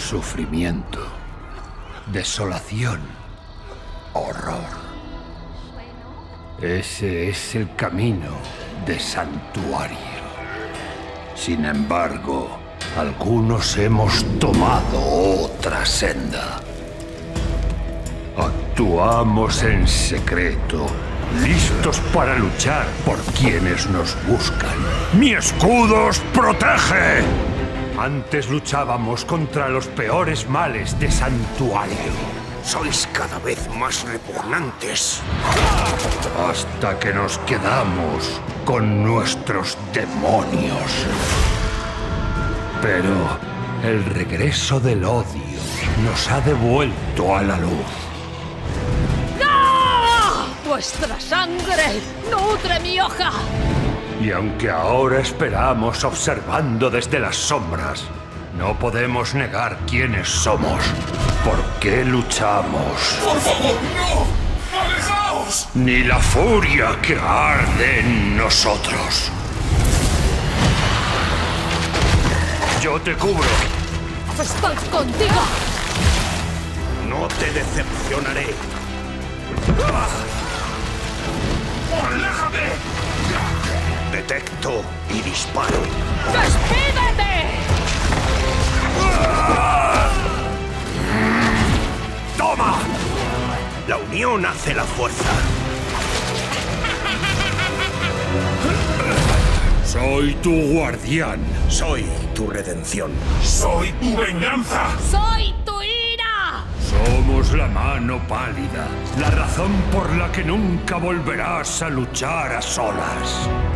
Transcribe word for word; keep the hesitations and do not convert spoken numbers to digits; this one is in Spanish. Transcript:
Sufrimiento, desolación, horror. Ese es el camino de Santuario. Sin embargo, algunos hemos tomado otra senda. Actuamos en secreto, listos para luchar por quienes nos buscan. ¡Mi escudo os protege! Antes luchábamos contra los peores males de Santuario. Sois cada vez más repugnantes. Hasta que nos quedamos con nuestros demonios. Pero el regreso del odio nos ha devuelto a la luz. ¡No! ¡Vuestra sangre nutre mi hoja! Y aunque ahora esperamos observando desde las sombras, no podemos negar quiénes somos. ¿Por qué luchamos? ¡Por favor, no! ¡Alejaos! Ni la furia que arde en nosotros. Yo te cubro. ¡Estoy contigo! No te decepcionaré. ¡Aléjate! Detecto y disparo. ¡Despídete! ¡Toma! La unión hace la fuerza. Soy tu guardián. Soy tu redención. ¡Soy tu venganza! ¡Soy tu ira! Somos la mano pálida, la razón por la que nunca volverás a luchar a solas.